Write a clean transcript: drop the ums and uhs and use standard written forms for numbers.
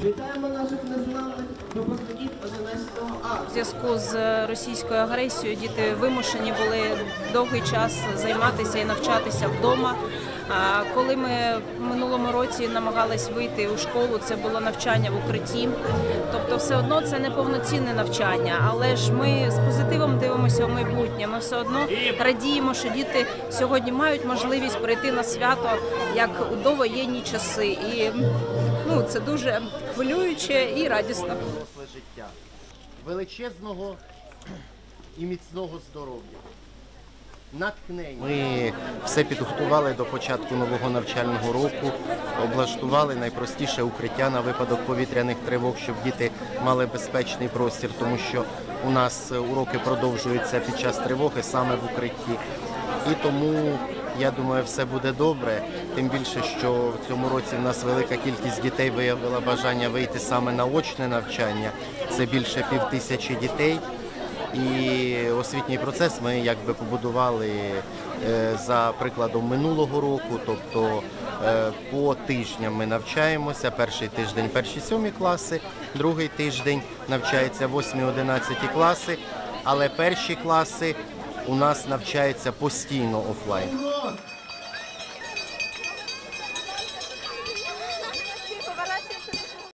Вітаємо наших незламних випускників 11 А. У зв'язку з російською агресією діти вимушені були довгий час займатися і навчатися вдома. Коли ми в минулому році намагались вийти у школу, це було навчання в укритті. Тобто все одно це не повноцінне навчання, але ж ми з позитивом дивимося в майбутнє. Ми все одно радіємо, що діти сьогодні мають можливість прийти на свято, як у довоєнні часи. І це дуже хвилююче і радісно. Доросле життя. Величезного і міцного здоров'я. Натхнення. Ми все підготували до початку нового навчального року, облаштували найпростіше укриття на випадок повітряних тривог, щоб діти мали безпечний простір, тому що у нас уроки продовжуються під час тривоги саме в укритті. І тому, я думаю, все буде добре, тим більше, що в цьому році в нас велика кількість дітей виявила бажання вийти саме на очне навчання. Це більше 5000 дітей. І освітній процес ми якби побудували за прикладом минулого року, тобто по тижням ми навчаємося. Перший тиждень 1-7 класи, другий тиждень навчаються 8-11 класи, але перші класи у нас навчаються постійно офлайн.